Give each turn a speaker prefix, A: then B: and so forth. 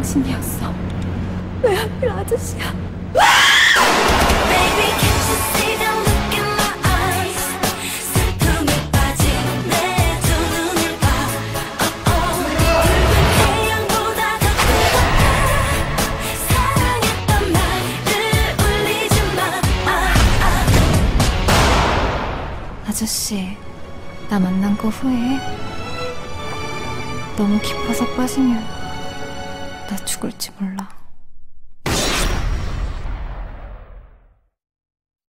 A: 당신이었어. 왜 하필 아저씨야?
B: Baby, can't you see the look in my eyes? 슬픔에 빠진 내 두 눈을 봐. 붉은 태양보다 더 뜨겁게 사랑했던 말을 울리지 마.
A: 아저씨, 나 만난 거 후회해? 너무 깊어서 빠지면 나 죽을지 몰라.